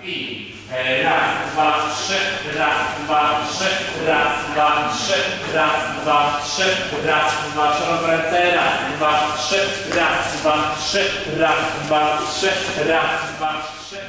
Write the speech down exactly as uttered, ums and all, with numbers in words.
I raz, dwa, trzy, raz, dwa, trzy, raz, dwa, trzy, raz, dwa, trzy, raz, dwa, szeroko ręce, raz, dwa, trzy, raz, dwa, trzy, raz, dwa, trzy, raz, dwa, trzy.